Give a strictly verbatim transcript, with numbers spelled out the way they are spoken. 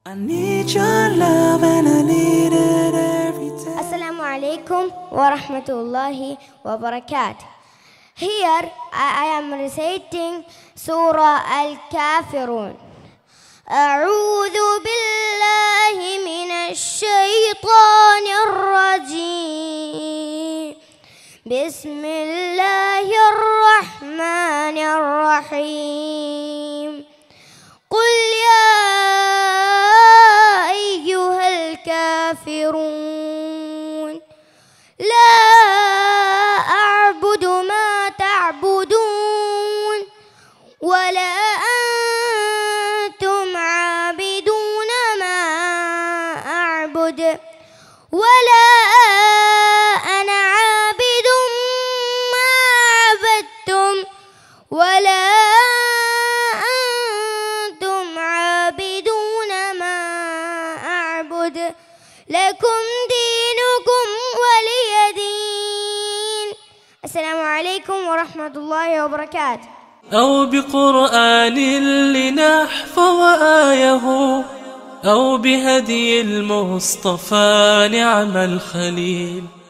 I need your love and I need it every day. Assalamu alaikum wa rahmatullahi wa barakatuh. Here I am reciting Surah Al-Kafirun. أعوذ بالله من الشيطان الرجيم. بسم الله الرحمن الرحيم. قل يا أيها الكافرون لا أعبد ما تعبدون ولا أنتم عابدون ما أعبد ولا أنا عابد ما عبدتم ولا أنتم عابدون ما أعبد لكم دينكم ولي دين. السلام عليكم ورحمة الله وبركاته. أو بقرآن لنحفظ آيه أو بهدي المصطفى نعم الخليل.